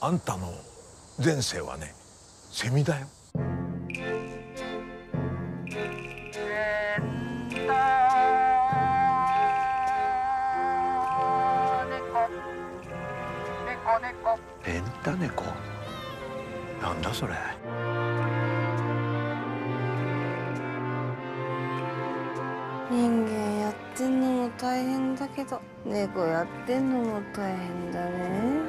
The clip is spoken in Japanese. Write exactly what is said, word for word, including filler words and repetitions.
あんたの前世はね、セミだよ。レンタ猫。なんだそれ。 人間やってんのも大変だけど、猫やってんのも大変だね。